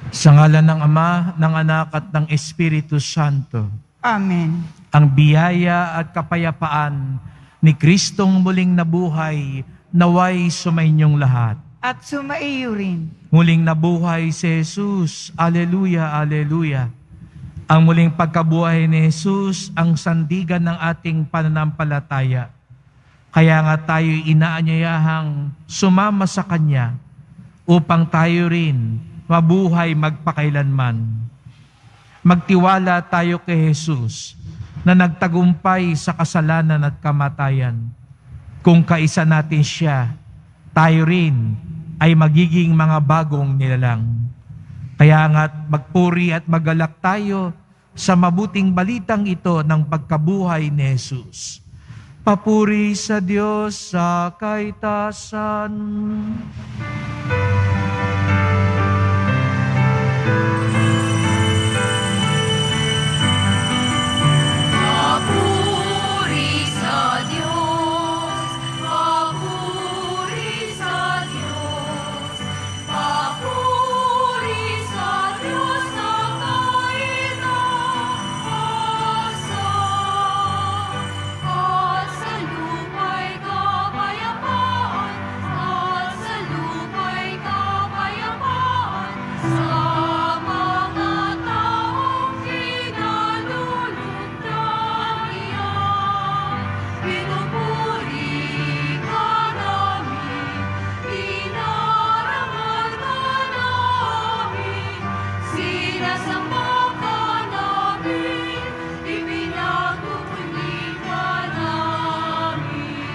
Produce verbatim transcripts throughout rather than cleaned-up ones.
Sa ngalan ng Ama, ng Anak at ng Espiritu Santo. Amen. Ang biyaya at kapayapaan ni Kristong muling nabuhay, naway sumainyong lahat. At sumaiyo rin. Muling nabuhay si Jesus. Aleluya, aleluya. Ang muling pagkabuhay ni Jesus ang sandigan ng ating pananampalataya. Kaya nga tayo inaanyayahang sumama sa Kanya upang tayo rin mabuhay magpakailanman. Magtiwala tayo kay Jesus na nagtagumpay sa kasalanan at kamatayan. Kung kaisa natin siya, tayo rin ay magiging mga bagong nilalang. Kaya nga't magpuri at magalak tayo sa mabuting balitang ito ng pagkabuhay ni Jesus. Papuri sa Diyos sa kaitasan. Papuri sa Diyos, papuri sa Diyos, papuri sa Diyos sa kaitaasan. At sa lupa'y kapayapaan, at sa lupa'y kapayapaan, sa mga taong kinalulugdan iyan. Pinupuri ka namin, inarangal ka namin, sinasamba ka namin, ipinagmumuli ka namin,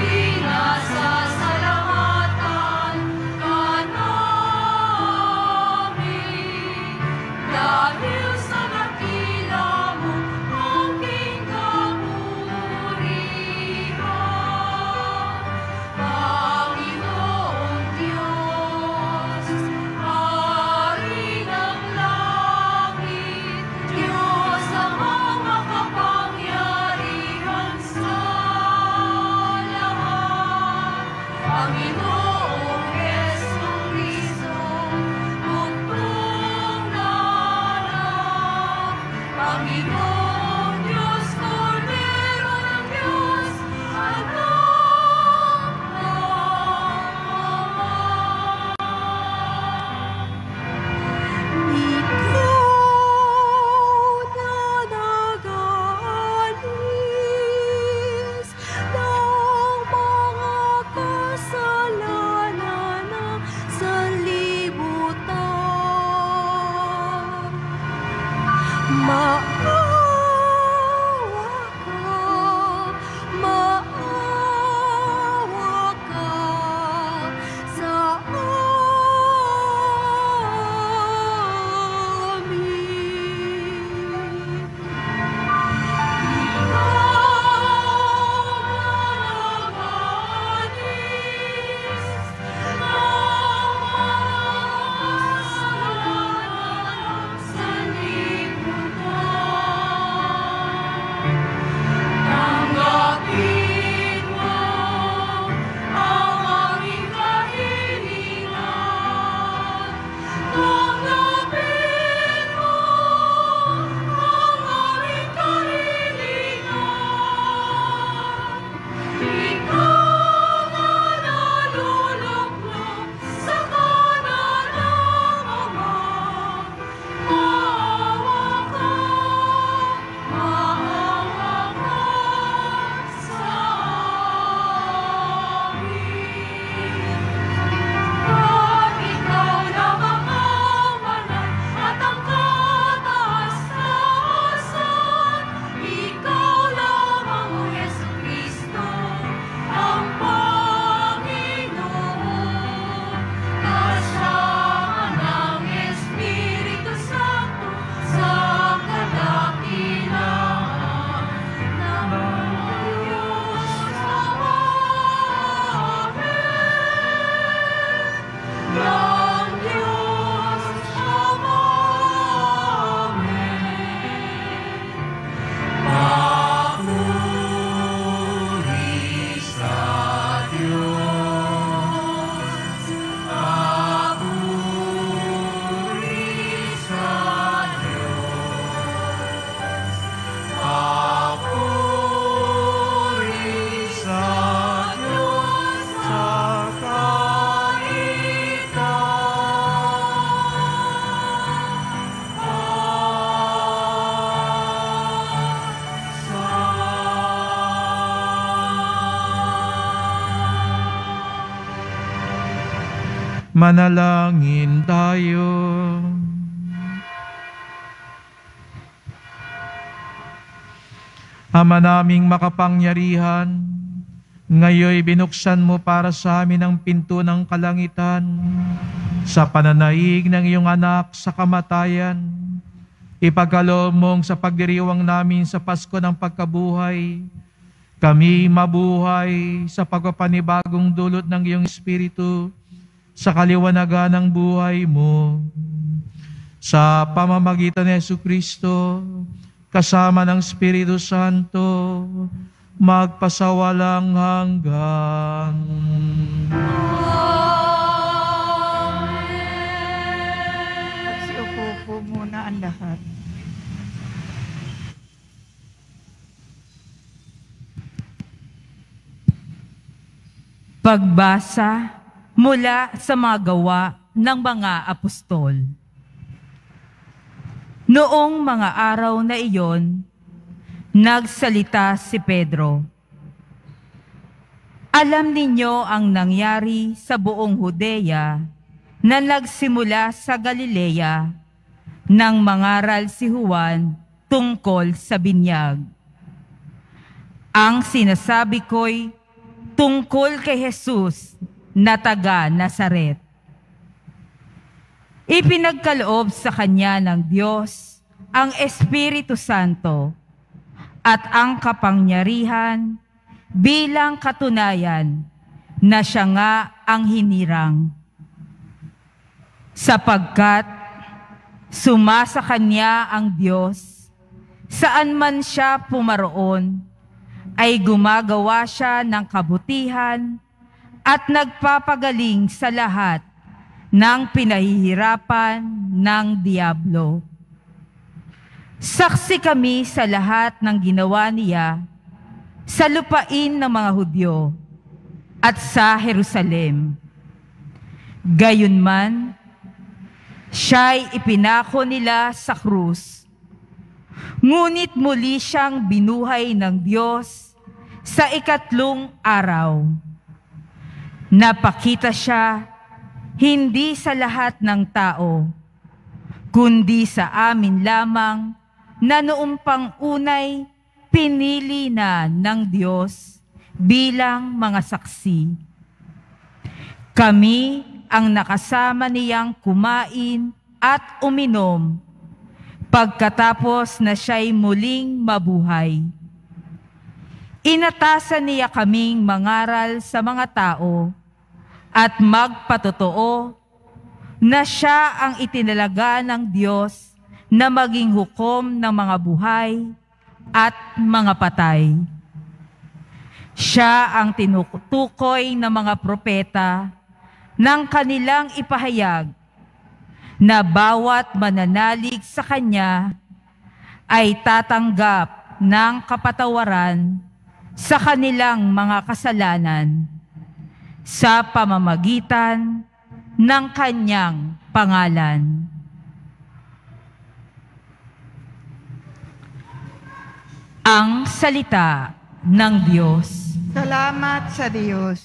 pinasasalamatan ka namin. Dahil sa dakila mo, aking kapurihan. Panginoong Diyos, Hari ng langit, Diyos amang makapangyarihan sa lahat. Panginoong Jesucristo, bugtong nanak. Panginoong Diyos, Kordero ng Diyos, Anak ng Ama. Ikaw na nag-aalis ng mga kasalanan ng sanlibutan. Maawa ka, maawa ka sa amin. Ikaw na nag-aalis ng mga kasalanan ng sanlibutan. Tanggapin mo ang aming kahilingan. Tanggapin mo ang aming kahilingan. Ikaw na naluluklok sa kanan ng Ama. Maawa ka, maawa ka sa amin. At ikaw na makamanay at ang kataas-taasan, ikaw lamang, O Jesucristo, ang Panginoon. Kasama ng Espiritu Santo sa kadakilaan ng Diyos Ama. Ng Diyos Ama. Papuri sa Diyos, papuri Manalangin tayo. Ama naming makapangyarihan, ngayoy binuksan mo para sa amin ang pinto ng kalangitan sa pananaig ng iyong anak sa kamatayan. Ipagkaloob mong sa pagdiriwang namin sa Pasko ng pagkabuhay, kami mabuhay sa pagpapanibagong dulot ng iyong Espiritu sa kaliwanagan ng buhay mo. Sa pamamagitan ni Jesucristo, kasama ng Espiritu Santo, magpasawalang hanggan. Magsiupo po muna ang lahat. Pagbasa mula sa mga gawa ng mga apostol. Noong mga araw na iyon, nagsalita si Pedro. Alam ninyo ang nangyari sa buong Judea na nagsimula sa Galilea nang mangaral si Juan tungkol sa binyag. Ang sinasabi ko'y tungkol kay Jesus na taga Nazaret. Ipinagkaloob sa kanya ng Diyos ang Espiritu Santo at ang kapangyarihan bilang katunayan na siya nga ang hinirang. Sapagkat sumasa kanya ang Diyos, saan man siya pumaroon, ay gumagawa siya ng kabutihan at nagpapagaling sa lahat ng pinahihirapan ng Diablo. Saksi kami sa lahat ng ginawa niya sa lupain ng mga Hudyo at sa Jerusalem. Gayunman, siya'y ipinako nila sa krus. Ngunit muli siyang binuhay ng Diyos sa ikatlong araw. Napakita siya hindi sa lahat ng tao, kundi sa amin lamang na noong pang-unay pinili na ng Diyos bilang mga saksi. Kami ang nakasama niyang kumain at uminom pagkatapos na siya'y muling mabuhay. Inatasan niya kaming mangaral sa mga tao at magpatotoo na siya ang itinalaga ng Diyos na maging hukom ng mga buhay at mga patay. Siya ang tinutukoy ng mga propeta ng kanilang ipahayag na bawat mananalig sa Kanya ay tatanggap ng kapatawaran sa kanilang mga kasalanan sa pamamagitan ng Kanyang pangalan. Ang salita ng Diyos. Salamat sa Diyos.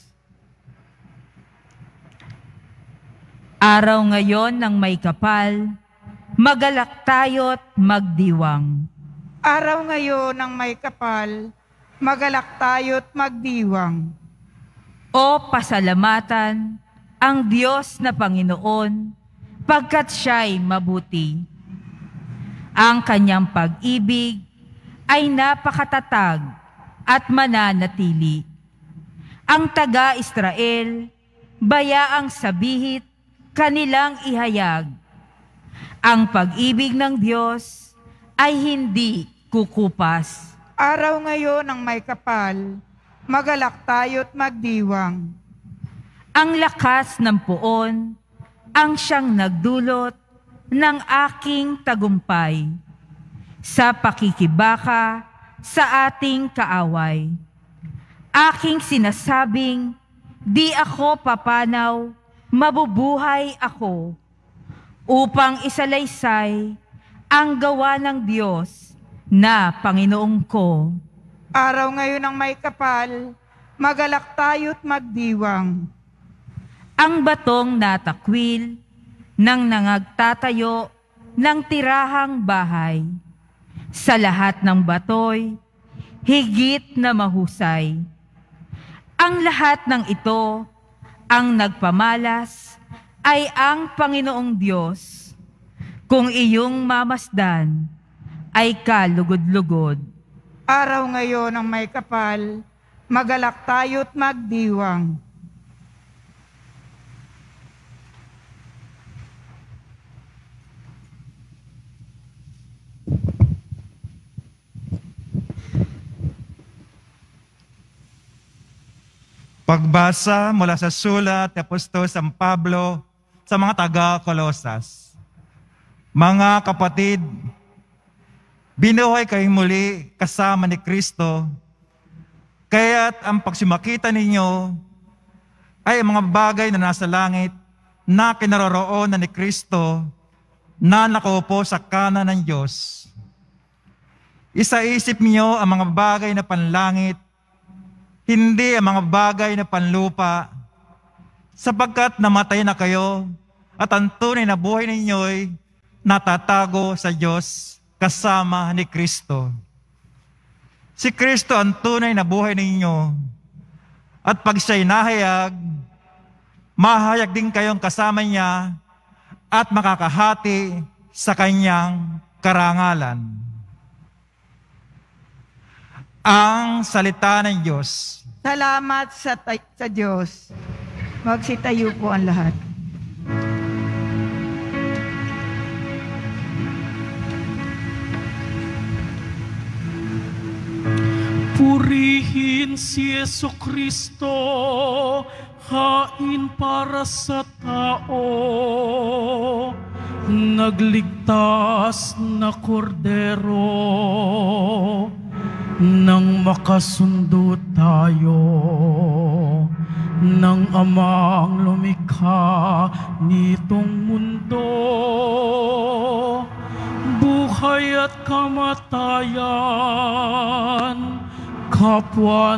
Araw ngayon ng may kapal, magalak tayo't magdiwang. Araw ngayon ng may kapal, magalak tayo't magdiwang. O pasalamatan ang Diyos na Panginoon, pagkat siya'y mabuti. Ang kanyang pag-ibig ay napakatatag at mananatili. Ang taga-Israel, bayaang sabihit, kanilang ihayag. Ang pag-ibig ng Diyos ay hindi kukupas. Araw ngayon ng may kapal, magalak tayo't magdiwang. Ang lakas ng puon, ang siyang nagdulot ng aking tagumpay sa pakikibaka sa ating kaaway. Aking sinasabing, di ako papanaw, mabubuhay ako, upang isalaysay ang gawa ng Diyos na Panginoong ko. Araw ngayon ng may kapal, magalak tayo't magdiwang. ang batong natakwil ng nangagtatayo ng tirahang bahay. Sa lahat ng batoy, higit na mahusay. Ang lahat ng ito, ang nagpamalas, ay ang Panginoong Diyos. Kung iyong mamasdan, ay kalugod-lugod. Araw ngayon ng may kapal, magalak tayo't magdiwang. Pagbasa mula sa sulat ni Apostol San Pablo sa mga taga-Kolosas. Mga kapatid, binuhay kayong muli kasama ni Kristo, kaya't ang pagsimakita ninyo ay mga bagay na nasa langit na kinaroroonan ni Kristo na nakaupo sa kanan ng Diyos. Isaisip niyo ang mga bagay na panlangit, hindi ang mga bagay na panlupa, sapagkat namatay na kayo at ang tunay na buhay ninyo'y natatago sa Diyos kasama ni Kristo. Si Kristo ang tunay na buhay ninyo, at pag siya'y nahayag, mahayag din kayong kasama niya at makakahati sa kanyang karangalan. Ang salita ng Diyos. Salamat sa, sa Diyos. Magsitayo po ang lahat. Purihin si Jesucristo, hain para sa tao, nagligtas na kordero, nang makasundo tayo ng amang lumikha nitong mundo. Buhay at kamatayan, kapwa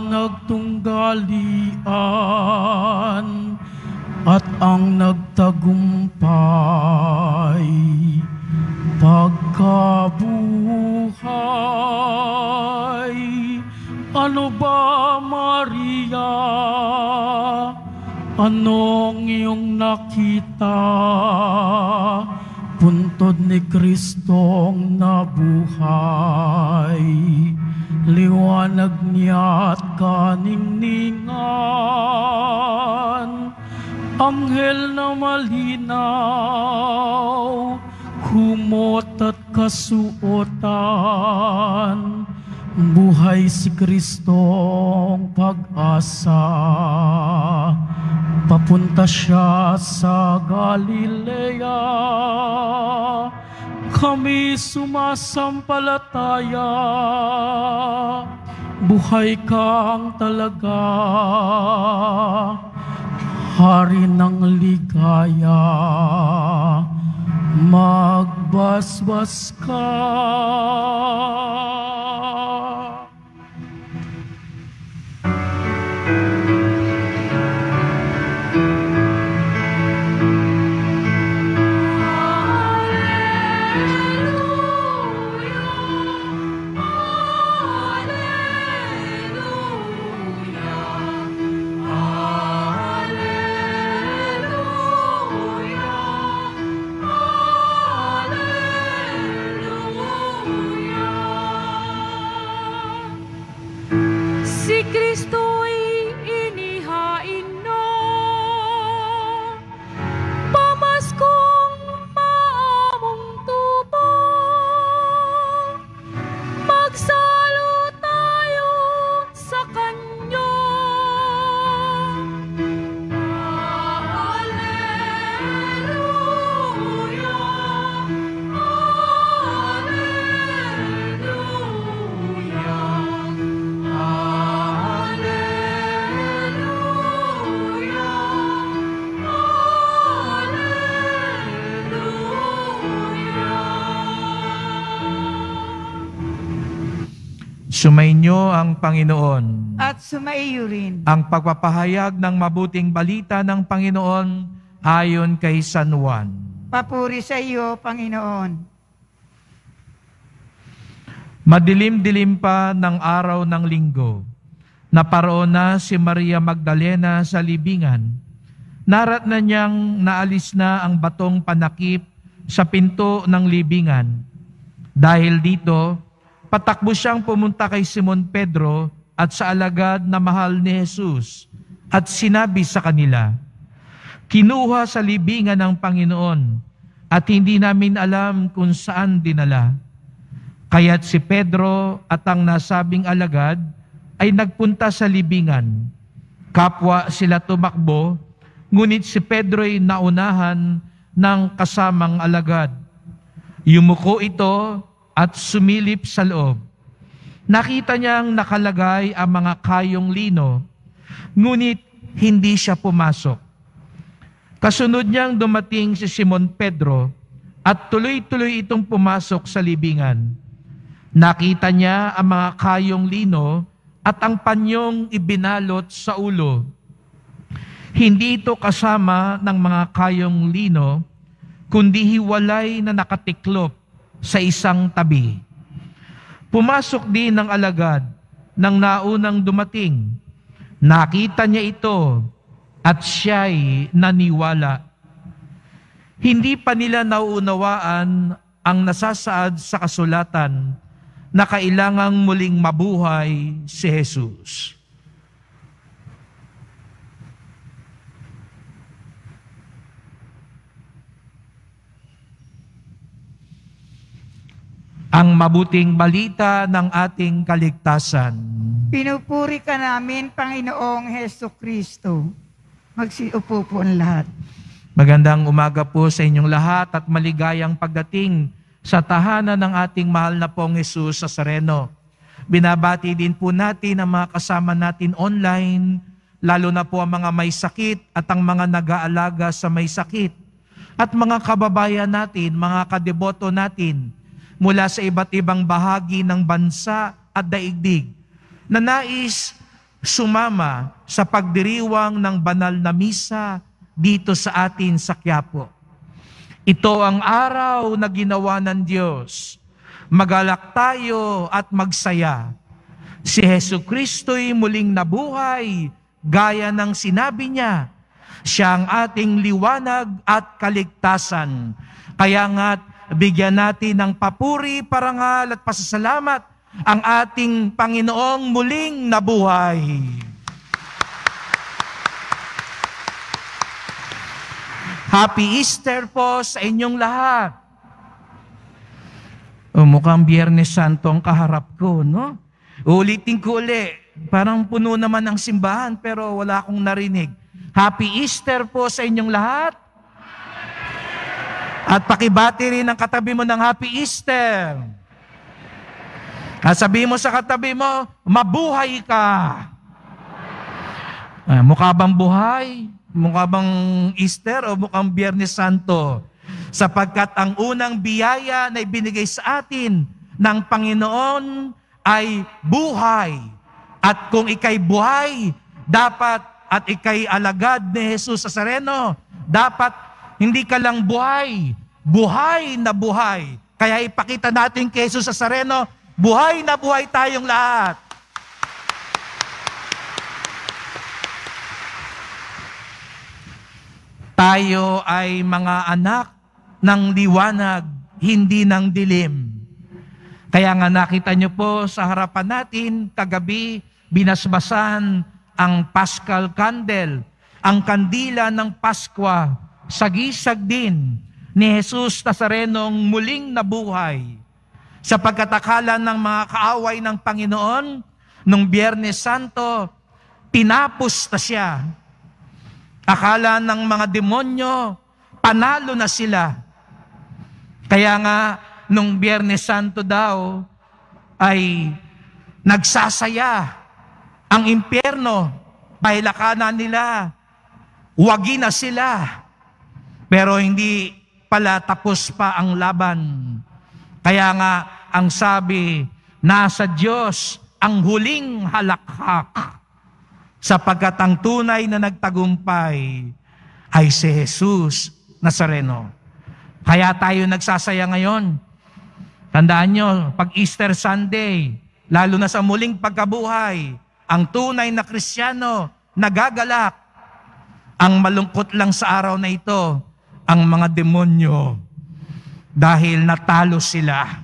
nagtunggalian, at ang nagtagumpay, pagkabuhay. Ano ba, Maria? Anong iyong nakita? Puntod ni Kristong nabuhay, liwanag niya't kaningningan, anghel na malinaw, kumot at kasuotan, buhay si Kristong pag-asa, papunta siya sa Galilea, kami sumasampalataya, buhay kang talaga, hari ng ligaya, magbasbas ka. Sumainyo ang Panginoon. At sumaiyo rin. Ang pagpapahayag ng mabuting balita ng Panginoon ayon kay San Juan. Papuri sa iyo, Panginoon. Madilim-dilim pa ng araw ng linggo, naparoon na si Maria Magdalena sa libingan. Narat na niyang naalis na ang batong panakip sa pinto ng libingan. Dahil dito, patakbo siyang pumunta kay Simon Pedro at sa alagad na mahal ni Jesus at sinabi sa kanila, "Kinuha sa libingan ng Panginoon at hindi namin alam kung saan dinala." Kaya't si Pedro at ang nasabing alagad ay nagpunta sa libingan. Kapwa sila tumakbo, ngunit si Pedro'y naunahan ng kasamang alagad. Yumuko ito at sumilip sa loob. Nakita niyang nakalagay ang mga kayong lino, ngunit hindi siya pumasok. Kasunod niyang dumating si Simon Pedro at tuloy-tuloy itong pumasok sa libingan. Nakita niya ang mga kayong lino at ang panyong ibinalot sa ulo. Hindi ito kasama ng mga kayong lino, kundi hiwalay na nakatiklop sa isang tabi. Pumasok din ng alagad ng naunang dumating. Nakita niya ito at siya'y naniwala. Hindi pa nila nauunawaan ang nasasaad sa kasulatan na kailangang muling mabuhay si Jesus. Ang mabuting balita ng ating kaligtasan. Pinupuri ka namin, Panginoong Hesus Kristo. Magsiupo po ang lahat. Magandang umaga po sa inyong lahat at maligayang pagdating sa tahanan ng ating mahal na pong Jesus sa Nazareno. Binabati din po natin ang mga kasama natin online, lalo na po ang mga may sakit at ang mga nag-aalaga sa may sakit. At mga kababayan natin, mga kadeboto natin, mula sa iba't ibang bahagi ng bansa at daigdig, na nais sumama sa pagdiriwang ng banal na misa dito sa atin sa Quiapo. Ito ang araw na ginawa ng Diyos. Magalak tayo at magsaya. Si Jesucristo'y muling nabuhay, gaya ng sinabi niya. Siya ang ating liwanag at kaligtasan. Kaya nga't bigyan natin ng papuri, parangal at pasasalamat ang ating Panginoong muling nabuhay. Happy Easter po sa inyong lahat. O, mukhang Biyernes Santo ang kaharap ko, no? Ulitin ko uli. Parang puno naman ang simbahan pero wala akong narinig. Happy Easter po sa inyong lahat. At pakibati rin ang katabi mo ng Happy Easter. At sabihin mo sa katabi mo, mabuhay ka. Ah, mukha bang buhay? Mukha bang Easter o mukhang Biyernes Santo? Sapagkat ang unang biyaya na ibinigay sa atin ng Panginoon ay buhay. At kung ikay buhay, dapat at ikay alagad ni Jesus sa Nazareno, dapat hindi ka lang buhay, buhay na buhay. Kaya ipakita natin kay Jesus sa Nazareno, buhay na buhay tayong lahat. Tayo ay mga anak ng liwanag, hindi ng dilim. Kaya nga nakita nyo po sa harapan natin, kagabi, binasbasan ang Paschal Candle, ang kandila ng Paskwa, sagisag din ni Jesus Nazarenong muling nabuhay. Sapagkat akala ng mga kaaway ng Panginoon, nung Biyernes Santo, tinapos na siya. Akala ng mga demonyo, panalo na sila. Kaya nga, nung Biyernes Santo daw, ay nagsasaya ang impyerno. Pailakanan nila, wagi na sila. Pero hindi pala tapos pa ang laban. Kaya nga, ang sabi, nasa Diyos ang huling halakhak, sapagkat ang tunay na nagtagumpay ay si Jesus Nazareno. Kaya tayo nagsasaya ngayon. Tandaan nyo, pag Easter Sunday, lalo na sa muling pagkabuhay, ang tunay na Kristiyano nagagalak. Ang malungkot lang sa araw na ito, ang mga demonyo, dahil natalo sila.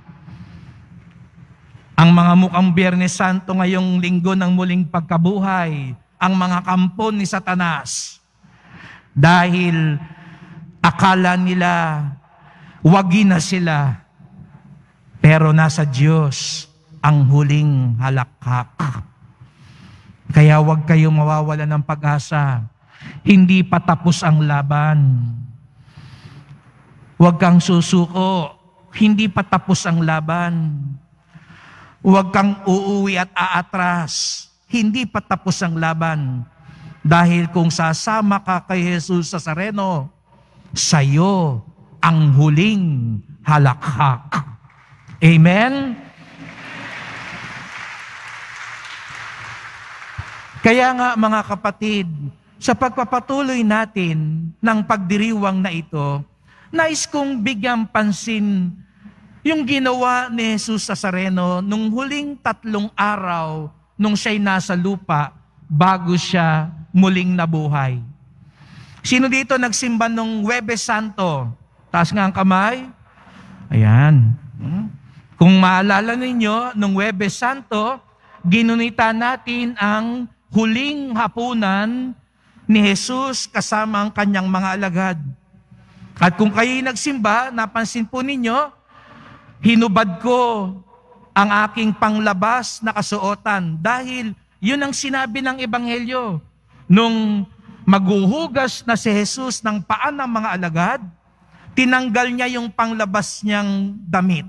Ang mga mukhang Biyernes Santo ngayong linggo ng muling pagkabuhay, ang mga kampo ni Satanas, dahil akala nila wagi na sila, pero nasa Diyos ang huling halakhak. Kaya huwag kayong mawawala ng pag-asa. Hindi pa tapos ang laban. Huwag kang susuko. Hindi pa tapos ang laban. Huwag kang uuwi at aatras. Hindi pa tapos ang laban. Dahil kung sasama ka kay Jesus Nazareno, sa'yo ang huling halakhak. Amen? Kaya nga mga kapatid, sa pagpapatuloy natin ng pagdiriwang na ito, nais kong bigyang pansin yung ginawa ni Jesus Nazareno nung huling tatlong araw nung siya'y nasa lupa bago siya muling nabuhay. Sino dito nagsimba nung Huwebes Santo? Taas nga ang kamay. Ayan. Kung maalala ninyo, nung Huwebes Santo, ginunita natin ang huling hapunan ni Jesus kasama ang kanyang mga alagad. At kung kayo'y nagsimba, napansin po ninyo, hinubad ko ang aking panglabas na kasuotan dahil yun ang sinabi ng Ebanghelyo. Nung maghuhugas na si Jesus ng paa ng mga alagad, tinanggal niya yung panglabas niyang damit.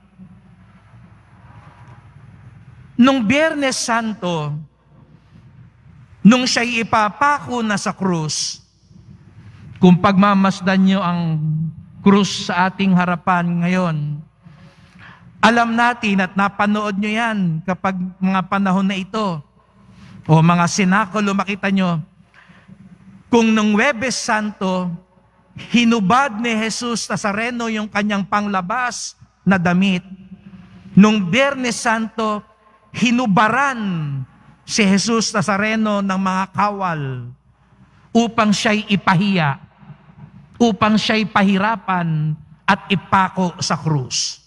Nung Biyernes Santo, nung siya'y ipapako na sa krus, kung pagmamasdan niyo ang krus sa ating harapan ngayon, alam natin at napanood niyo yan kapag mga panahon na ito, o mga sinakulo, makita niyo, kung nung Huwebes Santo, hinubad ni Jesus Nazareno yung kanyang panglabas na damit, nung Biyernes Santo, hinubaran si Jesus Nazareno ng mga kawal upang siya'y ipahiya, upang siya'y pahirapan at ipako sa krus.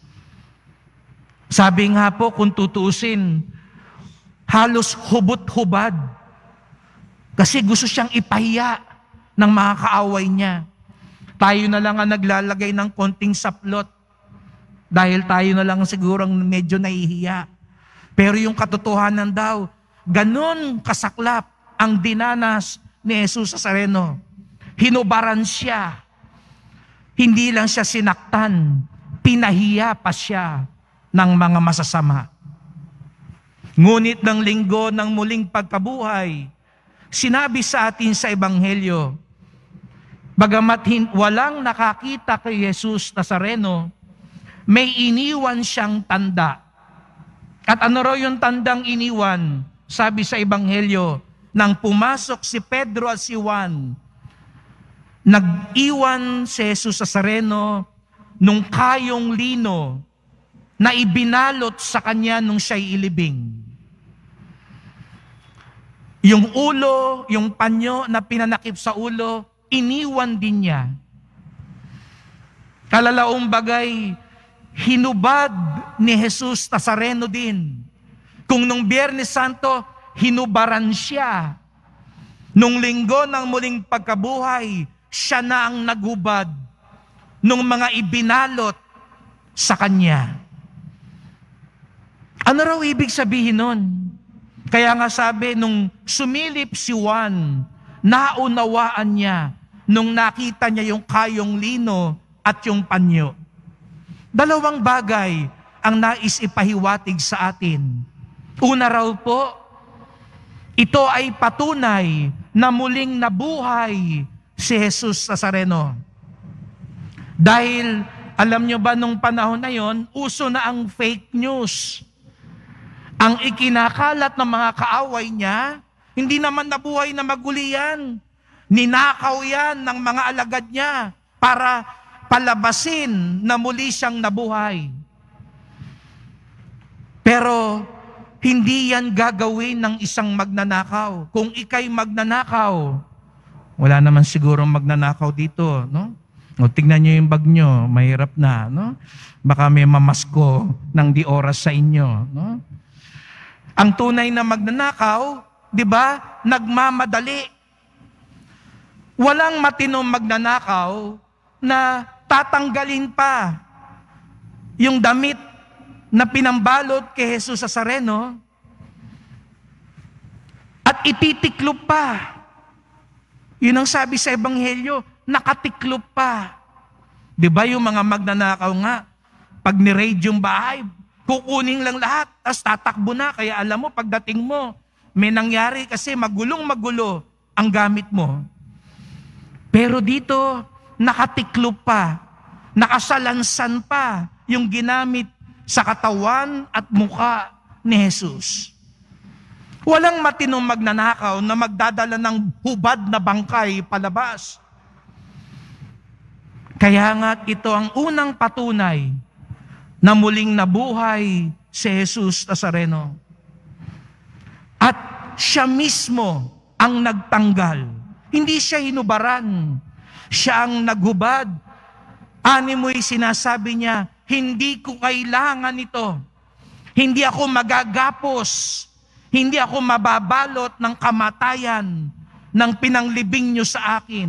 Sabi nga po, kung tutuusin, halos hubot-hubad kasi gusto siyang ipahiya ng mga kaaway niya. Tayo na lang ang naglalagay ng konting saplot dahil tayo na lang sigurong medyo nahihiya. Pero yung katotohanan daw, ganun kasaklap ang dinanas ni Jesus Nazareno. Hinubaran siya. Hindi lang siya sinaktan, pinahiya pa siya ng mga masasama. Ngunit ng linggo ng muling pagkabuhay, sinabi sa atin sa Ebanghelyo, bagamat walang nakakita kay Jesus Nazareno, may iniwan siyang tanda. At ano raw yung tandang iniwan? Sabi sa Ebanghelyo, nang pumasok si Pedro at si Juan, nag-iwan si Jesus Nazareno nung kayong lino na ibinalot sa kanya nung siya'y ilibing. Yung ulo, yung panyo na pinanakip sa ulo, iniwan din niya. Kalalaong bagay, hinubad ni Jesus Nazareno din. Kung nung Biyernes Santo, hinubaran siya. Nung linggo ng muling pagkabuhay, siya na ang naghubad nung mga ibinalot sa kanya. Ano raw ibig sabihin nun? Kaya nga sabi, nung sumilip si Juan, naunawaan niya nung nakita niya yung kayong lino at yung panyo. Dalawang bagay ang nais ipahiwatig sa atin. Una raw po, ito ay patunay na muling nabuhay si Jesus Nazareno. Dahil, alam nyo ba nung panahon na yon, uso na ang fake news. Ang ikinakalat ng mga kaaway niya, hindi naman nabuhay na maguli yan. Ninakaw yan ng mga alagad niya para palabasin na muli siyang nabuhay. Pero hindi yan gagawin ng isang magnanakaw. Kung ikay magnanakaw, wala naman siguro magnanakaw dito, no? O, tingnan nyo yung bag nyo, mahirap na, no? Baka may mamasko ng di oras sa inyo, no? Ang tunay na magnanakaw, di ba, nagmamadali. Walang matinong magnanakaw na tatanggalin pa yung damit na pinambalot kay Jesus sa Nazareno at ititiklop pa. Yun ang sabi sa Ebanghelyo, nakatiklop pa. Di ba yung mga magnanakaw nga, pag ni-raid yung bahay, kukunin lang lahat, tapos tatakbo na. Kaya alam mo, pagdating mo, may nangyari kasi magulong-magulo ang gamit mo. Pero dito, nakatiklop pa, nakasalansan pa yung ginamit sa katawan at muka ni Jesus. Walang matinong magnanakaw na magdadala ng hubad na bangkay palabas. Kaya nga ito ang unang patunay na muling nabuhay si Jesus Nazareno. At siya mismo ang nagtanggal. Hindi siya hinubaran. Siya ang naghubad. Ani mo'y sinasabi niya, hindi ko kailangan ito. Hindi ako magagapos. Hindi ako mababalot ng kamatayan ng pinanglibing niyo sa akin.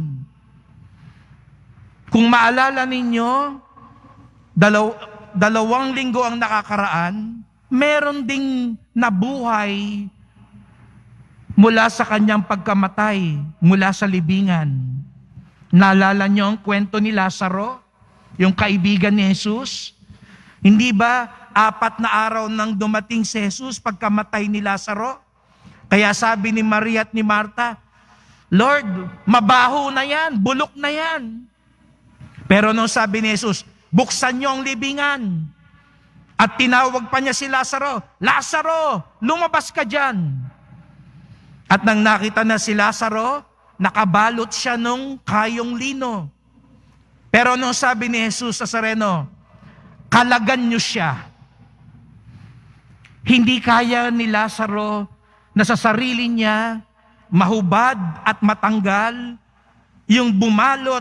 Kung maalala ninyo, dalaw, dalawang linggo ang nakakaraan, meron ding nabuhay mula sa kanyang pagkamatay, mula sa libingan. Naalala niyo ang kwento ni Lazaro, yung kaibigan ni Jesus? Hindi ba apat na araw nang dumating si Jesus pagkamatay ni Lazaro? Kaya sabi ni Maria at ni Marta, Lord, mabaho na yan, bulok na yan. Pero nung sabi ni Jesus, buksan niyo ang libingan. At tinawag pa niya si Lazaro, Lazaro, lumabas ka dyan. At nang nakita na si Lazaro, nakabalot siya nung kayong lino. Pero nung sabi ni Jesus sa Nazareno, kalagan niyo siya. Hindi kaya ni Lazaro na sa sarili niya mahubad at matanggal yung bumalot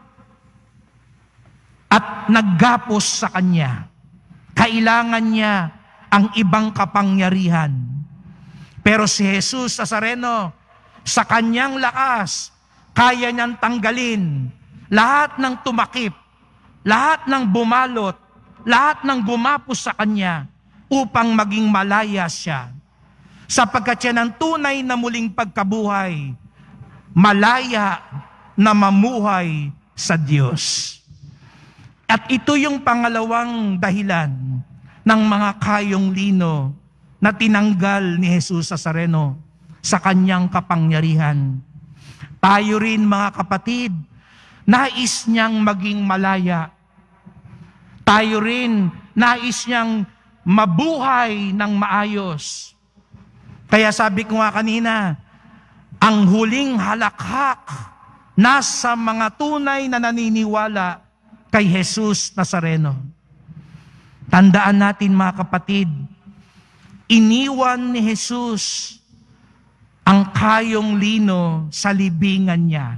at naggapos sa kanya. Kailangan niya ang ibang kapangyarihan. Pero si Jesus Nazareno, sa kanyang lakas, kaya niyang tanggalin lahat ng tumakip, lahat ng bumalot, lahat ng gumapos sa kanya upang maging malaya siya. Sapagkat siya ng tunay na muling pagkabuhay, malaya na mamuhay sa Diyos. At ito yung pangalawang dahilan ng mga kayong lino na tinanggal ni Jesus Nazareno sa kanyang kapangyarihan. Tayo rin mga kapatid, nais niyang maging malaya. Tayo rin nais niyang mabuhay ng maayos. Kaya sabi ko nga kanina, ang huling halakhak nasa mga tunay na naniniwala kay Jesus Nazareno. Tandaan natin mga kapatid, iniwan ni Jesus ang kayong lino sa libingan niya.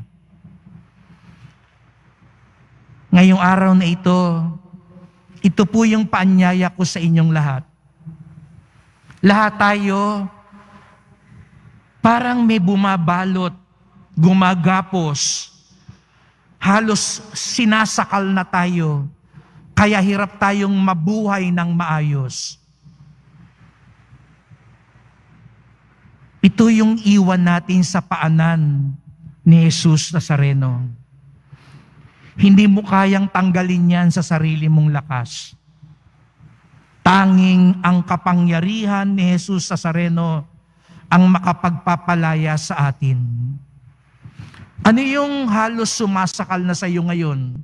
Ngayong araw na ito, ito po yung paanyaya ko sa inyong lahat. Lahat tayo, parang may bumabalot, gumagapos, halos sinasakal na tayo, kaya hirap tayong mabuhay ng maayos. Ito yung iwan natin sa paanan ni Jesus Nazareno. Hindi mo kayang tanggalin yan sa sarili mong lakas. Tanging ang kapangyarihan ni Jesus Nazareno ang makapagpapalaya sa atin. Ano yung halos sumasakal na sa iyo ngayon?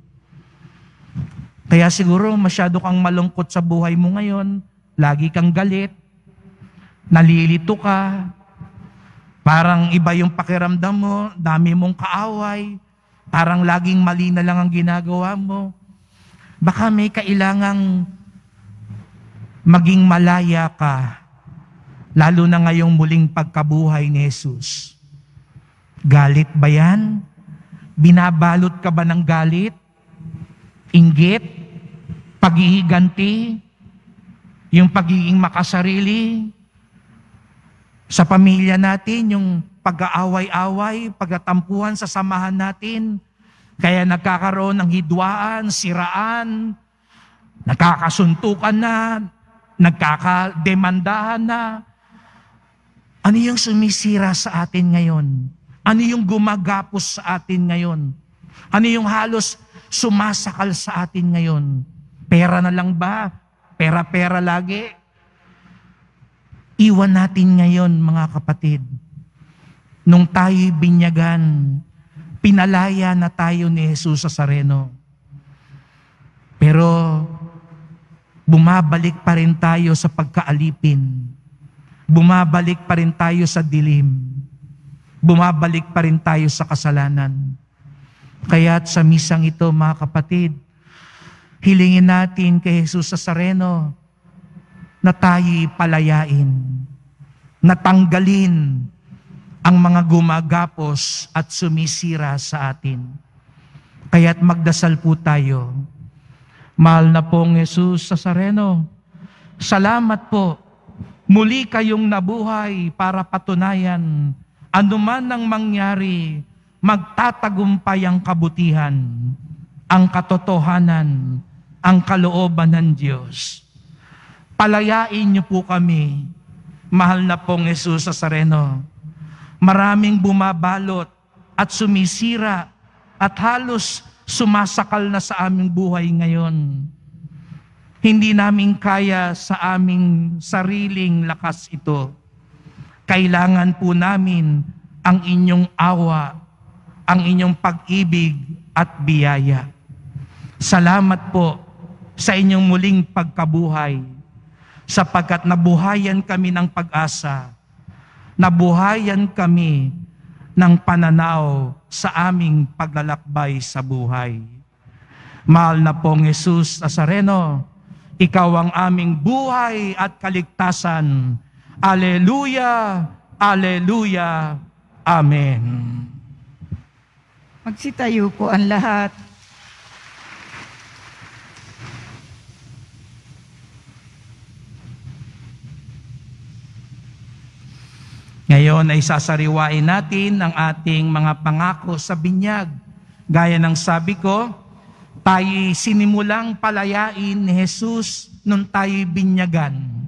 Kaya siguro masyado kang malungkot sa buhay mo ngayon, lagi kang galit, nalilito ka, parang iba yung pakiramdam mo, dami mong kaaway, parang laging mali na lang ang ginagawa mo. Baka may kailangang maging malaya ka, lalo na ngayong muling pagkabuhay ni Jesus. Galit ba yan? Binabalot ka ba ng galit? Inggit? Paghihiganti? Yung pagiging makasarili? Sa pamilya natin, yung pag-aaway-away, pagtatampuhan sa samahan natin, kaya nagkakaroon ng hidwaan, siraan, nagkakasuntukan na, nagkakademandahan na. Ano yung sumisira sa atin ngayon? Ano yung gumagapos sa atin ngayon? Ano yung halos sumasakal sa atin ngayon? Pera na lang ba? Pera-pera lagi? Iwan natin ngayon, mga kapatid. Nung tayo'y binyagan, pinalaya na tayo ni Jesus sa Nazareno. Pero bumabalik pa rin tayo sa pagkaalipin. Bumabalik pa rin tayo sa dilim. Bumabalik pa rin tayo sa kasalanan. Kaya't sa misang ito, mga kapatid, hilingin natin kay Jesus sa Nazareno na tayo'y palayain, natanggalin ang mga gumagapos at sumisira sa atin. Kaya't magdasal po tayo. Mahal na pong Jesus sa Nazareno, salamat po. Muli kayong nabuhay para patunayan, anuman ang mangyari, magtatagumpay ang kabutihan, ang katotohanan, ang kalooban ng Diyos. Palayain niyo po kami, mahal na pong Jesus sa Nazareno. Maraming bumabalot at sumisira at halos sumasakal na sa aming buhay ngayon. Hindi namin kaya sa aming sariling lakas ito. Kailangan po namin ang inyong awa, ang inyong pag-ibig at biyaya. Salamat po sa inyong muling pagkabuhay, sapagkat nabuhayan kami ng pag-asa, nabuhayan kami ng pananaw sa aming paglalakbay sa buhay. Mahal na pong Jesus Nazareno, ikaw ang aming buhay at kaligtasan. Aleluya, aleluya, amen. Magsitayo po ang lahat. Ngayon ay sasariwain natin ang ating mga pangako sa binyag. Gaya ng sabi ko, tayo'y sinimulang palayain ni Jesus nung tayo'y binyagan.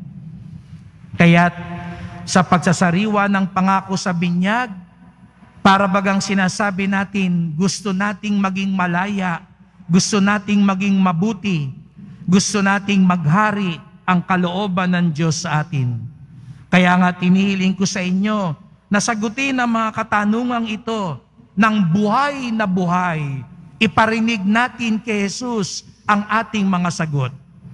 Kaya't sa pagsasariwa ng pangako sa binyag, para bagang sinasabi natin, gusto nating maging malaya, gusto nating maging mabuti, gusto nating maghari ang kalooban ng Diyos sa atin. Kaya nga tinihiling ko sa inyo na sagutin ang mga katanungang ito ng buhay na buhay. Iparinig natin kay Jesus ang ating mga sagot.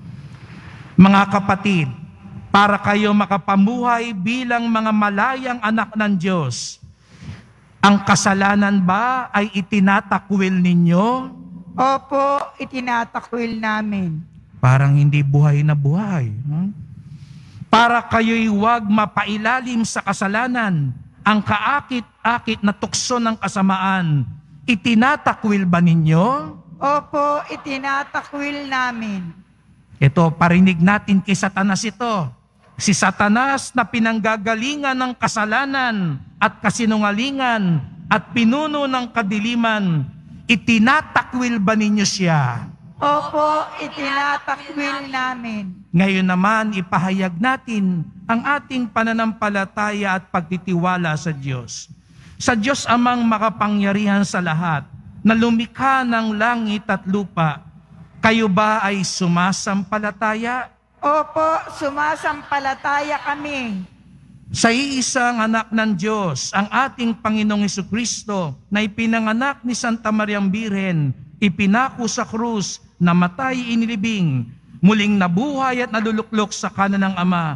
Mga kapatid, para kayo makapamuhay bilang mga malayang anak ng Diyos, ang kasalanan ba ay itinatakwil ninyo? Opo, itinatakwil namin. Parang hindi buhay na buhay. Huh? Para kayo'y huwag mapailalim sa kasalanan, ang kaakit-akit na tukso ng kasamaan, itinatakwil ba ninyo? Opo, itinatakwil namin. Ito, parinig natin kay Satanas ito. Si Satanas na pinanggagalingan ng kasalanan at kasinungalingan at pinuno ng kadiliman, itinatakwil ba ninyo siya? Opo, itinatakwil namin. Ngayon naman, ipahayag natin ang ating pananampalataya at pagtitiwala sa Diyos. Sa Diyos amang makapangyarihan sa lahat, na lumikha ng langit at lupa, kayo ba ay sumasampalataya? Opo, sumasampalataya kami. Sa iisang anak ng Diyos, ang ating Panginoong Hesukristo, na ipinanganak ni Santa Mariang Birhen, ipinako sa krus, namatay inilibing, muling nabuhay at naluluklok sa kanan ng Ama,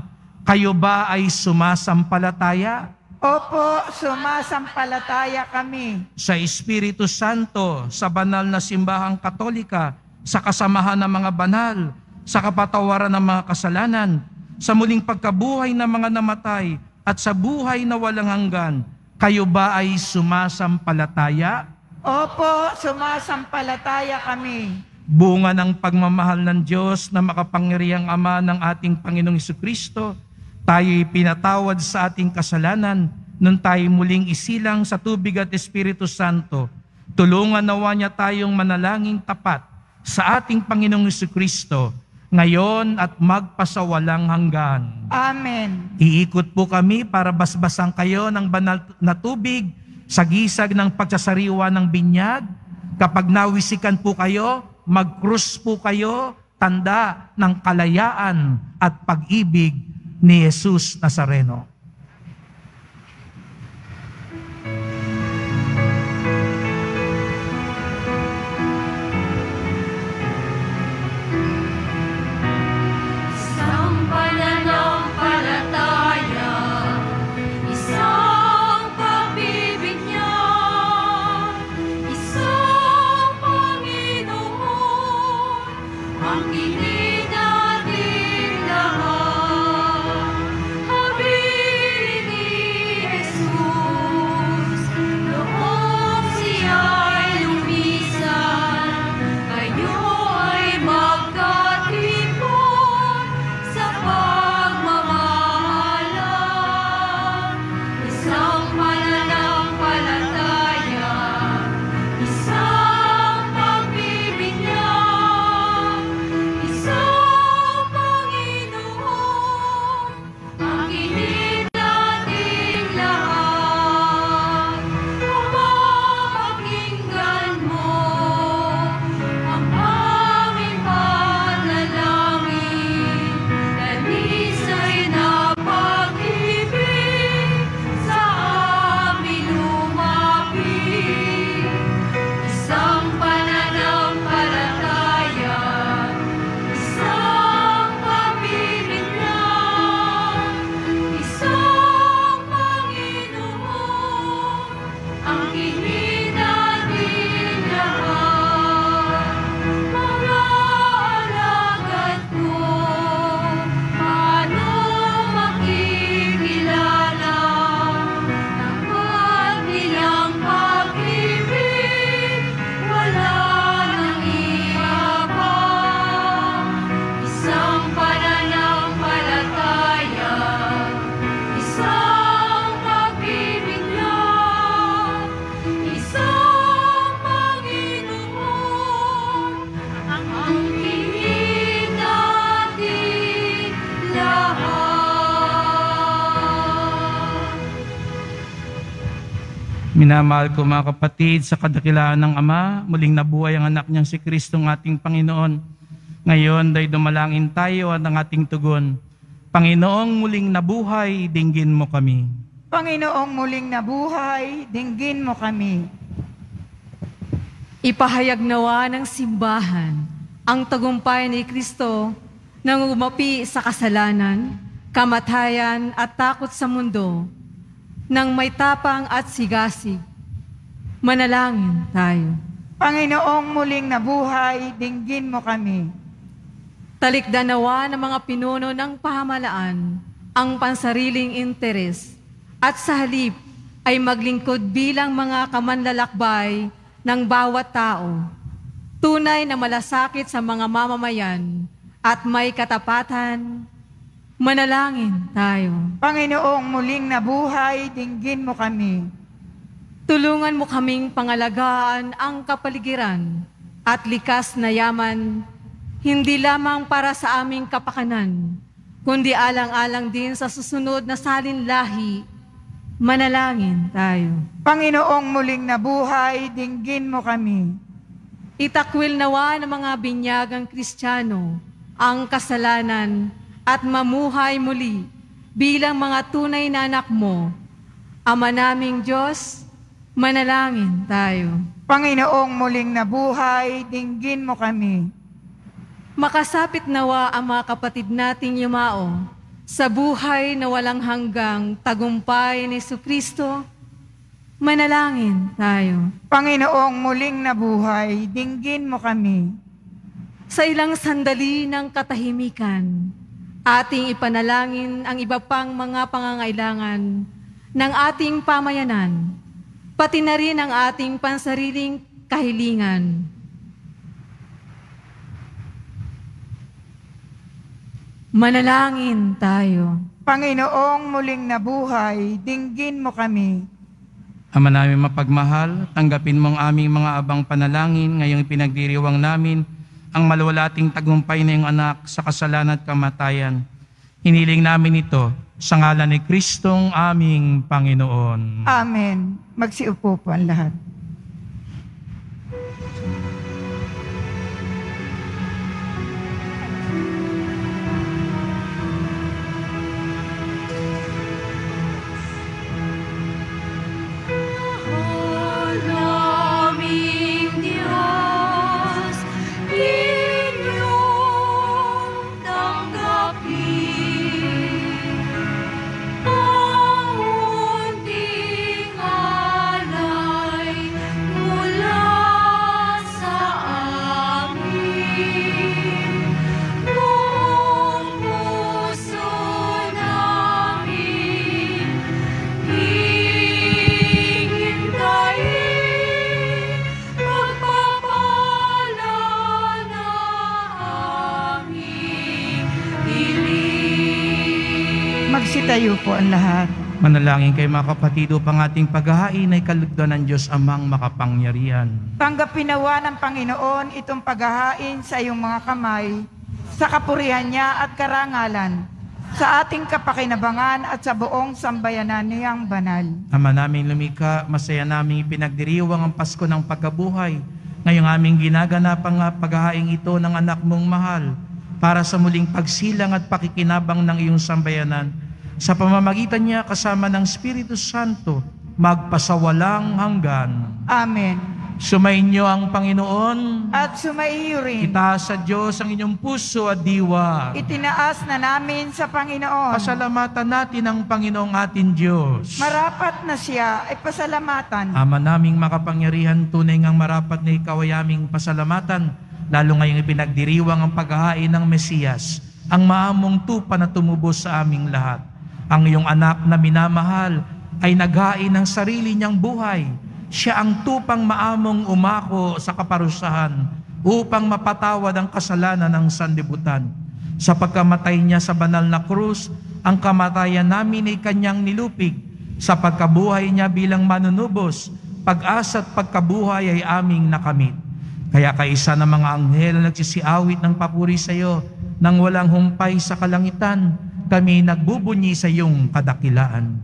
Kayo ba ay sumasampalataya Opo, sumasampalataya kami sa Espiritu Santo, sa banal na simbahang Katolika, sa kasamahan ng mga banal, sa kapatawaran ng mga kasalanan, sa muling pagkabuhay ng mga namatay, at sa buhay na walang hanggan? Kayo ba ay sumasampalataya? Opo, sumasampalataya kami. Bunga ng pagmamahal ng Diyos na makapangyarihang Ama ng ating Panginoong Jesucristo, tayo'y pinatawad sa ating kasalanan nung tayo muling isilang sa tubig at Espiritu Santo. Tulungan nawa niya tayong manalangin tapat sa ating Panginoong Jesucristo, ngayon at magpasawalang hanggan. Amen. Iikot po kami para basbasan kayo ng banal na tubig sa gisag ng pagsasariwa ng binyag. Kapag nawisikan po kayo, mag-krus po kayo, tanda ng kalayaan at pag-ibig ni Jesus Nazareno. Isang pananampalataya, isang pagbibigyan, isang Panginoon, ang kinig natin lahat. Habilin ni Jesus, noong siya'y lumisan, kayo ay magkatipon sa pagmamahalan. Isang pananampalataya, isang pagbibigyan, isang Panginoon, ang kinig nating lahat. Mapapakinggan mo ang aming panalangin, danisay na pag-ibig sa amin lumapit. Isang pananampalataya, isang pagbibigyan, isang Panginoon, ang kinig natin lahat. Mga alagad ko, paano makikilala ng kanilang pag-ibig? Wala nang iba pa. Isang pananampalataya, isang pagbibigyan, isang Panginoon, ang kinig natin lahat. Minamahal ko mga kapatid, sa kadakilaan ng Ama, muling nabuhay ang anak niyang si Kristo ng ating Panginoon. Ngayon, dahil dumalangin tayo at ang ating tugon. Panginoong muling nabuhay, dinggin mo kami. Panginoong muling nabuhay, dinggin mo kami. Ipahayag nawa ng simbahan ang tagumpay ni Kristo nang umapi sa kasalanan, kamatayan at takot sa mundo, nang may tapang at sigasig. Manalangin tayo. Panginoong muling nabuhay, dinggin mo kami. Talikdan nawa ng mga pinuno ng pamahalaan ang pansariling interes at sa halip ay maglingkod bilang mga kamanlalakbay ng bawat tao. Tunay na malasakit sa mga mamamayan at may katapatan. Manalangin tayo. Panginoong muling nabuhay, dinggin mo kami. Tulungan mo kaming pangalagaan ang kapaligiran at likas na yaman, hindi lamang para sa aming kapakanan, kundi alang-alang din sa susunod na salinlahi. Manalangin tayo. Panginoong muling nabuhay, dinggin mo kami. Itakwil nawa ng mga binyagang Kristiyano ang kasalanan at mamuhay muli bilang mga tunay na anak mo. Ama naming Diyos, manalangin tayo. Panginoong muling nabuhay, dinggin mo kami. Makasapit nawa ang mga kapatid nating yumao sa buhay na walang hanggang tagumpay ni Jesucristo, manalangin tayo. Panginoong muling nabuhay, dinggin mo kami. Sa ilang sandali ng katahimikan, ating ipanalangin ang iba pang mga pangangailangan ng ating pamayanan, pati na rin ang ating pansariling kahilingan. Manalangin tayo. Panginoong muling nabuhay, dinggin mo kami. Ama namin mapagmahal, tanggapin mo ang aming mga abang panalangin ngayong pinagdiriwang namin ang maluwalating tagumpay na iyong anak sa kasalan at kamatayan. Hiniling namin ito sa ngalan ni Kristong aming Panginoon. Amen. Magsiupo po ang lahat. Magsitayo po ang lahat. Manalangin kayo mga kapatid upang ating paghahain ay kalugdan ng Diyos Amang makapangyarihan. Tanggapin nawa ng Panginoon itong paghahain sa iyong mga kamay, sa kapurihan niya at karangalan, sa ating kapakinabangan at sa buong sambayanan niyang banal. Ama naming lumikha, masaya naming ipinagdiriwang ang Pasko ng pagkabuhay. Ngayong aming ginaganapang paghahain ito ng anak mong mahal, para sa muling pagsilang at pakikinabang ng iyong sambayanan, sa pamamagitan niya kasama ng Espiritu Santo, magpasawalang hanggan. Amen. Sumainyo ang Panginoon. At sumaiyo rin. Itaas sa Diyos ang inyong puso at diwa. Itinaas na namin sa Panginoon. Pasalamatan natin ang Panginoong ating Diyos. Marapat na siya ay pasalamatan. Ama naming makapangyarihan, tunay ngang marapat na ikaw ay aming pasalamatan, lalo ngayong ipinagdiriwang ang paghahain ng Mesiyas, ang maamong tupa na tumubos sa aming lahat. Ang iyong anak na minamahal ay naghain ng sarili niyang buhay. Siya ang tupang maamong umako sa kaparusahan upang mapatawad ang kasalanan ng sanlibutan. Sa pagkamatay niya sa banal na krus, ang kamatayan namin ay kanyang nilupig. Sa pagkabuhay niya bilang manunubos, pag-asa at pagkabuhay ay aming nakamit. Kaya kaisa ng mga anghel na nagsisiawit ng papuri sa iyo, nang walang humpay sa kalangitan, kami nagbubunyi sa iyong kadakilaan.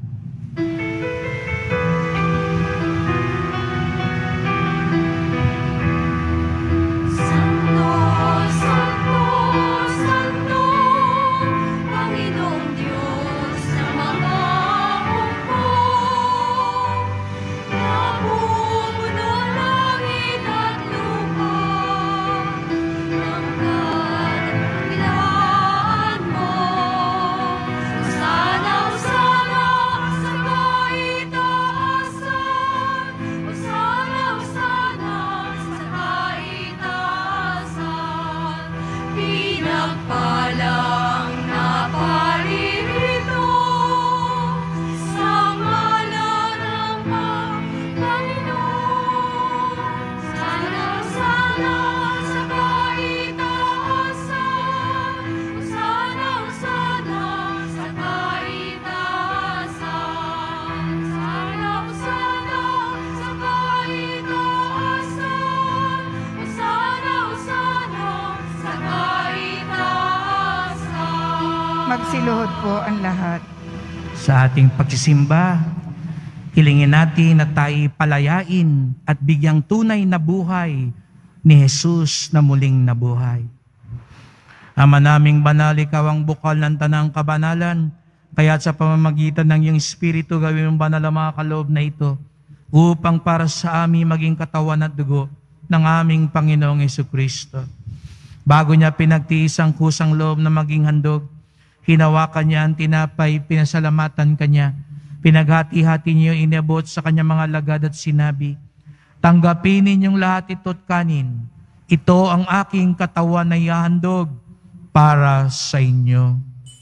Magsiluhod po ang lahat. Sa ating pagsisimba, hilingin natin na tayo palayain at bigyang tunay na buhay ni Jesus na muling nabuhay. Ama naming banal, ikaw ang bukal ng tanang kabanalan, kaya't sa pamamagitan ng iyong Espiritu gawin mong banal ang mga kaloob na ito, upang para sa amin maging katawan at dugo ng aming Panginoong Jesucristo. Bago niya pinagtiis ang kusang loob na maging handog, Hinawakan niya ang tinapay, pinasalamatan kanya. Pinaghati-hati niya yung inabot sa kanyang mga lagad at sinabi, tanggapin ninyong lahat ito't kanin. Ito ang aking katawan na ihahandog para sa inyo.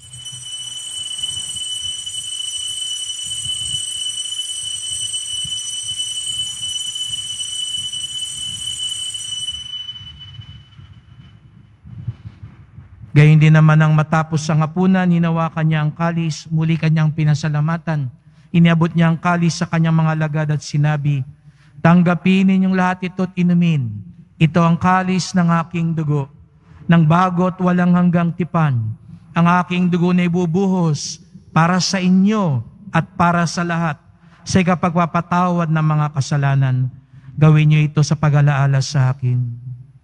Gayun din naman ang matapos sa hapunan, hinawakan niya ang kalis, muli kanyang pinasalamatan. Iniabot niya ang kalis sa kanyang mga lagad at sinabi, tanggapin ninyong lahat ito't inumin. Ito ang kalis ng aking dugo, ng bago at walang hanggang tipan. Ang aking dugo na ibubuhos para sa inyo at para sa lahat, sa ikapagpapatawad ng mga kasalanan. Gawin niyo ito sa pag-alaala sa akin.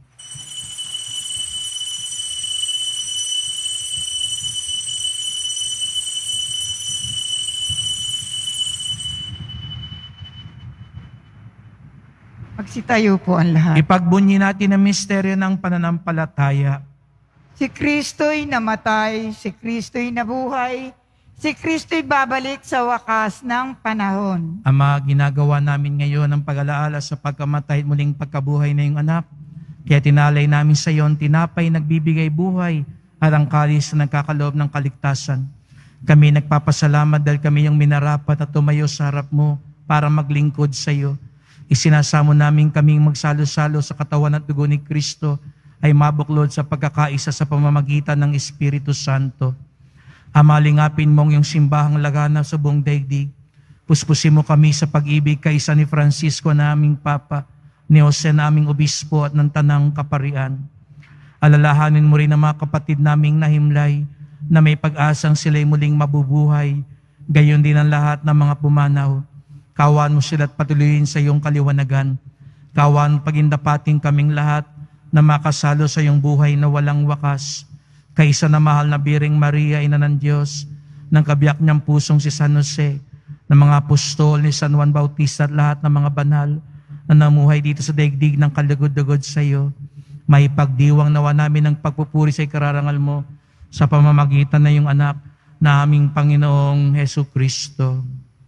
Magsitayo po ang lahat. Ipagbunyi natin ang misteryo ng pananampalataya. Si Kristo'y namatay, si Kristo'y nabuhay, si Kristo'y babalik sa wakas ng panahon. Ama, ginagawa namin ngayon ang pag-alaala sa pagkamatay at muling pagkabuhay na iyong anak. Kaya tinalay namin sa iyo ang tinapay nagbibigay buhay at ang kalis na nagkakaloob ng kaligtasan. Kami nagpapasalamat dahil kami yung minarapat at tumayo sa harap mo para maglingkod sa iyo. Isinasamo namin kaming magsalo-salo sa katawan at dugo ni Kristo ay mabuklod sa pagkakaisa sa pamamagitan ng Espiritu Santo. Ama, lingapin mong yung simbahang lagana sa buong daigdig. Puspusin mo kami sa pag-ibig kay San ni Francisco na aming Papa, ni Jose na aming Obispo at ng Tanang Kaparian. Alalahanin mo rin ang mga kapatid naming nahimlay na may pag-asang sila'y muling mabubuhay, gayon din ang lahat ng mga pumanaw. Kawan mo sila at patuloyin sa iyong kaliwanagan. Kawan pagindapating kaming lahat na makasalo sa iyong buhay na walang wakas. Kaisa na mahal na Biring Maria, Ina ng Diyos, ng kabiyak niyang pusong si San Jose, ng mga apostol ni San Juan Bautista at lahat ng mga banal na namuhay dito sa daigdig ng kalugod-dugod sa iyo. May pagdiwang nawa namin ng pagpupuri sa ikararangal mo sa pamamagitan na iyong anak na aming Panginoong Hesu Kristo.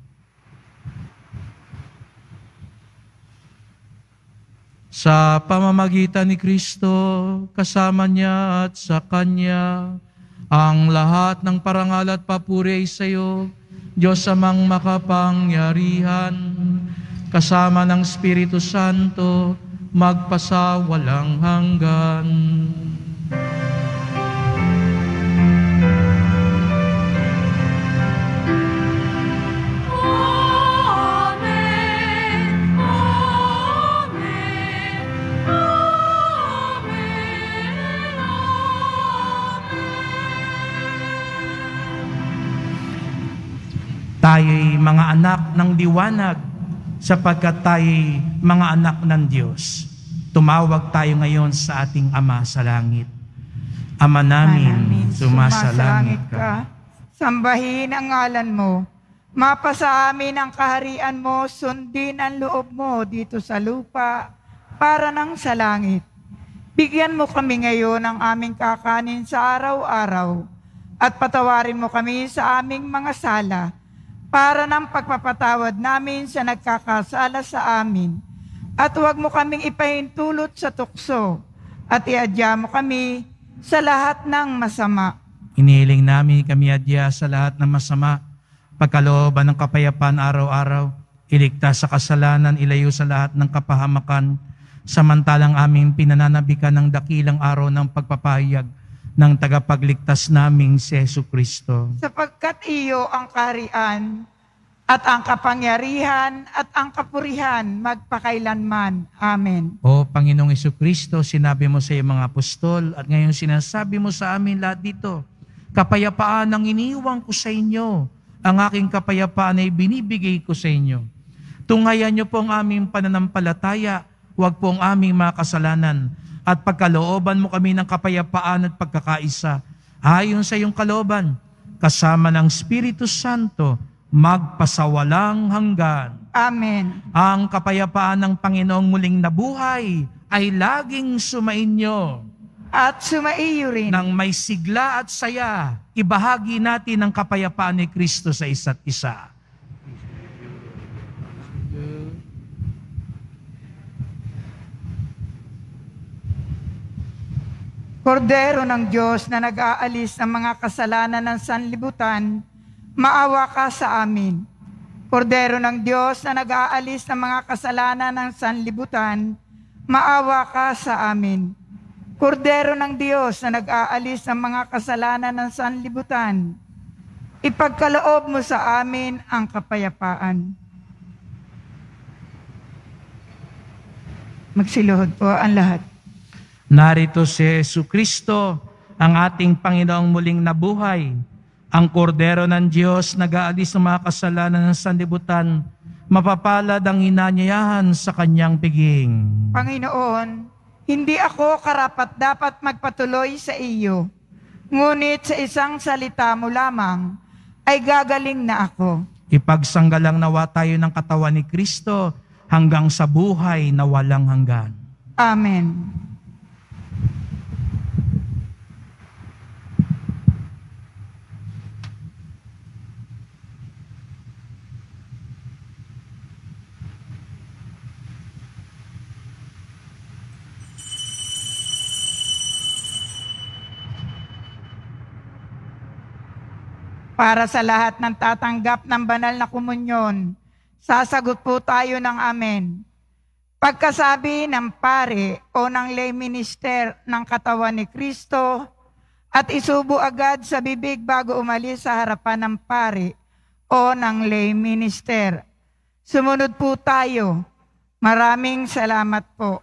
Sa pamamagitan ni Kristo, kasama niya at sa Kanya, ang lahat ng parangal at papuri ay sa iyo, Diyos amang makapangyarihan, kasama ng Espiritu Santo, magpasawalang hanggan. Tayo'y mga anak ng liwanag sapagkat tayo'y mga anak ng Diyos. Tumawag tayo ngayon sa ating Ama sa langit. Ama namin, sumasalangit ka. Sambahin ang ngalan mo. Mapasa amin ang kaharian mo, sundin ang loob mo dito sa lupa para nang sa langit. Bigyan mo kami ngayon ng aming kakanin sa araw-araw at patawarin mo kami sa aming mga sala para ng pagpapatawad namin sa nagkakasala sa amin. At huwag mo kaming ipahintulot sa tukso at iadya mo kami sa lahat ng masama. Inihiling namin kami adya sa lahat ng masama, pagkalooban ng kapayapaan araw-araw, iligtas sa kasalanan, ilayo sa lahat ng kapahamakan, samantalang aming pinananabikan ng dakilang araw ng pagpapahayag ng tagapagligtas naming si Jesu Kristo. Sapagkat iyo ang kaharian at ang kapangyarihan at ang kapurihan magpakailanman. Amen. O Panginoong Jesu Kristo, sinabi mo sa iyong mga apostol at ngayon sinasabi mo sa amin lahat dito, kapayapaan ang iniwang ko sa inyo, ang aking kapayapaan ay binibigay ko sa inyo. Tunghayan niyo po ang aming pananampalataya, huwag po ang aming mga kasalanan, at pagkalooban mo kami ng kapayapaan at pagkakaisa. Ayon sa iyong kalooban, kasama ng Espiritu Santo, magpasawalang hanggan. Amen. Ang kapayapaan ng Panginoong muling nabuhay ay laging sumainyo. at sumaiyo rin. Nang may sigla at saya, ibahagi natin ang kapayapaan ni Kristo sa isa't isa. Kordero ng Diyos na nag-aalis ng mga kasalanan ng sanlibutan, maawa ka sa amin. Kordero ng Diyos na nag-aalis ng mga kasalanan ng sanlibutan, maawa ka sa amin. Kordero ng Diyos na nag-aalis ng mga kasalanan ng sanlibutan, ipagkaloob mo sa amin ang kapayapaan. Magsiluhod po ang lahat. Narito si Jesucristo, ang ating Panginoong muling nabuhay, ang kordero ng Diyos nag-aalis ng mga kasalanan ng sanlibutan, mapapalad ang inanyayahan sa kanyang piging. Panginoon, hindi ako karapat-dapat magpatuloy sa iyo, ngunit sa isang salita mo lamang ay gagaling na ako. Ipagsanggalang nawa tayo ng katawan ni Kristo hanggang sa buhay na walang hanggan. Amen. Para sa lahat ng tatanggap ng banal na komunyon, sasagot po tayo ng amen. Pagkasabi ng pare o ng lay minister ng katawan ni Kristo at isubo agad sa bibig bago umalis sa harapan ng pare o ng lay minister. Sumunod po tayo. Maraming salamat po.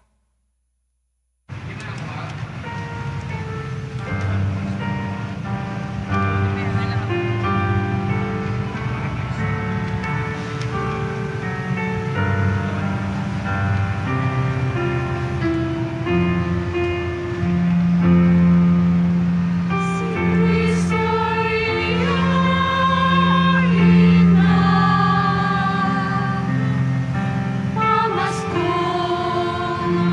Pamasko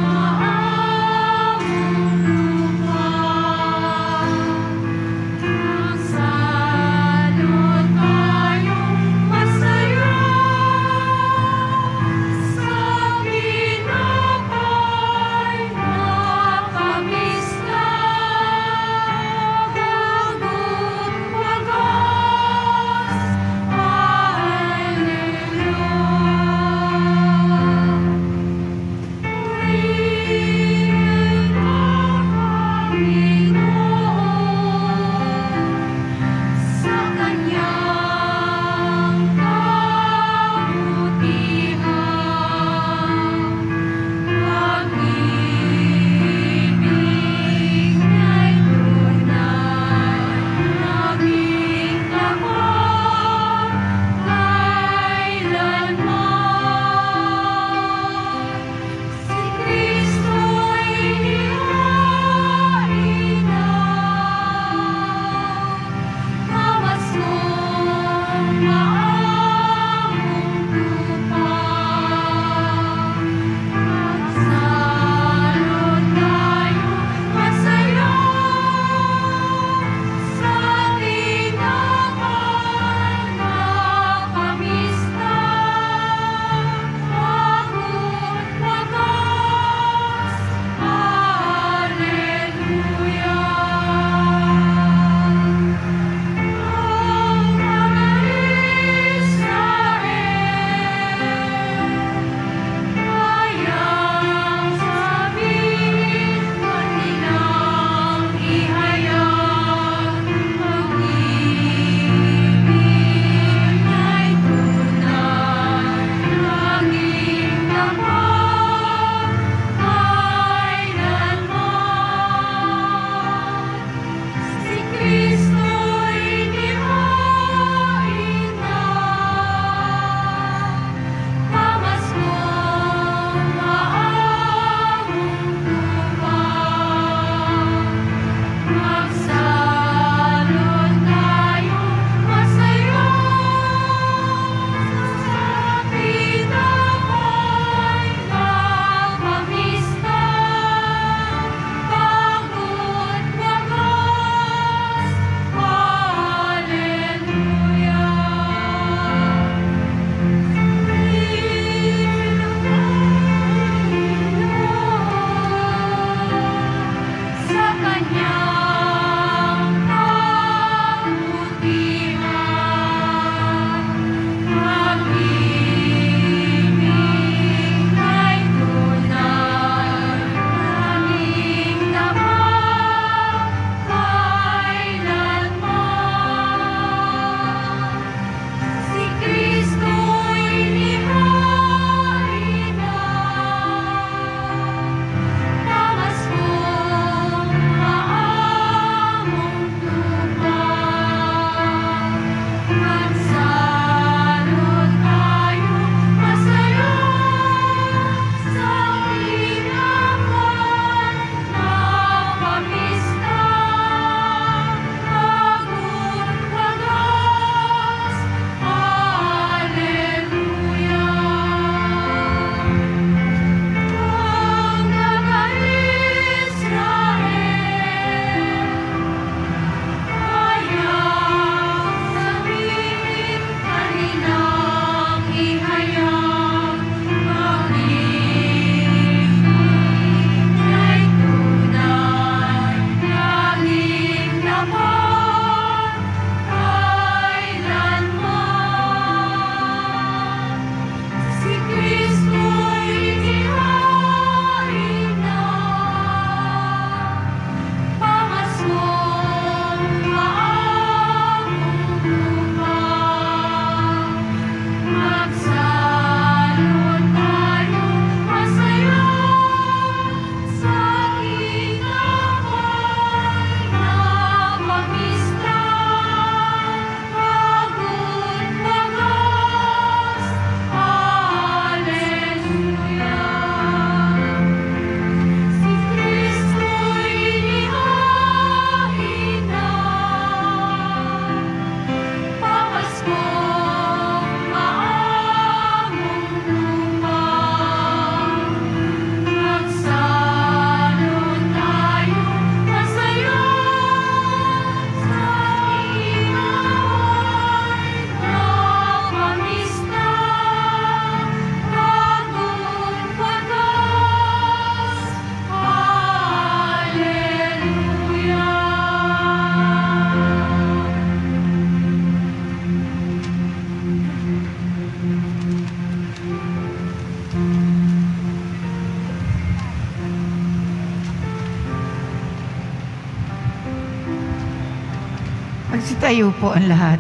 Magsitayo po ang lahat.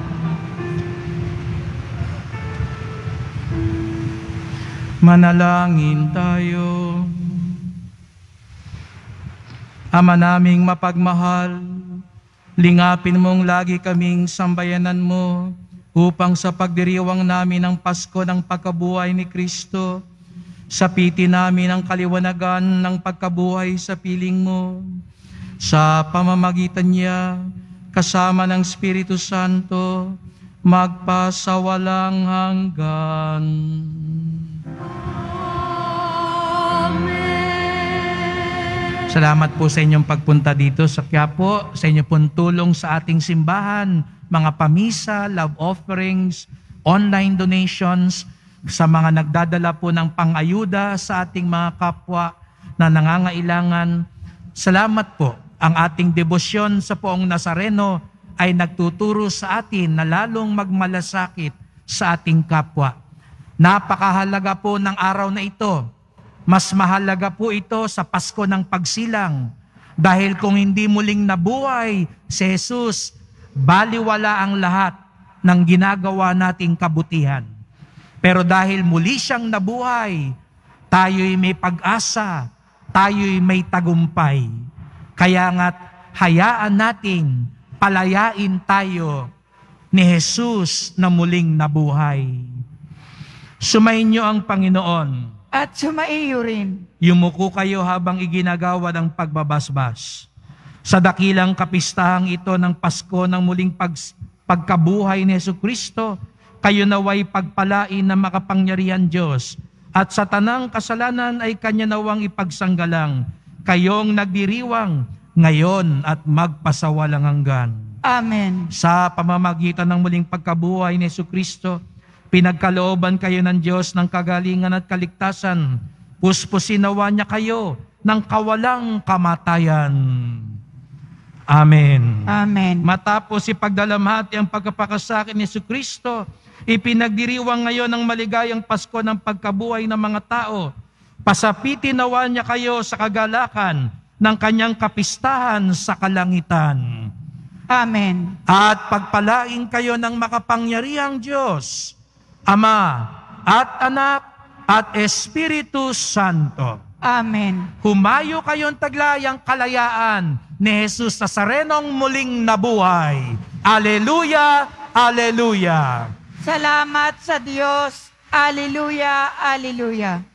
Manalangin tayo. Ama naming mapagmahal, lingapin mong lagi kaming sambayanan mo upang sa pagdiriwang namin ng Pasko ng pagkabuhay ni Kristo, sapitin namin ang kaliwanagan ng pagkabuhay sa piling mo. Sa pamamagitan niya, kasama ng Espiritu Santo, magpasawalang hanggan. Salamat po sa inyong pagpunta dito sa Quiapo, sa inyong pong tulong sa ating simbahan, mga pamisa, love offerings, online donations, sa mga nagdadala po ng pang-ayuda sa ating mga kapwa na nangangailangan. Salamat po. Ang ating debosyon sa Poong Nazareno ay nagtuturo sa atin na lalong magmalasakit sa ating kapwa. Napakahalaga po ng araw na ito. Mas mahalaga po ito sa Pasko ng Pagsilang. Dahil kung hindi muling nabuhay si Jesus, baliwala ang lahat ng ginagawa nating kabutihan. Pero dahil muli siyang nabuhay, tayo'y may pag-asa, tayo'y may tagumpay. Kaya nga't hayaan nating palayain tayo ni Jesus na muling nabuhay. Sumayin niyo ang Panginoon. At sumaiyo rin. Yumuko kayo habang iginagawa ng pagbabasbas. Sa dakilang kapistahang ito ng Pasko ng muling pag, pagkabuhay ni Jesucristo, kayo naway pagpalain ng makapangyarihan Diyos, at sa tanang kasalanan ay Kanya nawang ipagsanggalang, kayong nagdiriwang ngayon at magpasawalang hanggan. Amen. Sa pamamagitan ng muling pagkabuhay ni Jesucristo, pinagkalooban kayo ng Diyos ng kagalingan at kaligtasan. Puspusin nawa niya kayo ng kawalang kamatayan. Amen. Amen. Matapos ipagdalamhati ang pagkapakasakin ni Jesucristo, ipinagdiriwang ngayon ang maligayang Pasko ng pagkabuhay ng mga tao. Pasapitin nawa niya kayo sa kagalakan ng kanyang kapistahan sa kalangitan. Amen. At pagpalain kayo ng makapangyarihang Diyos, Ama at Anak at Espiritu Santo. Amen. Humayo kayong taglayang kalayaan ni Jesus Nazarenong muling nabuhay. Aleluya, aleluya. Salamat sa Diyos. Aleluya, aleluya.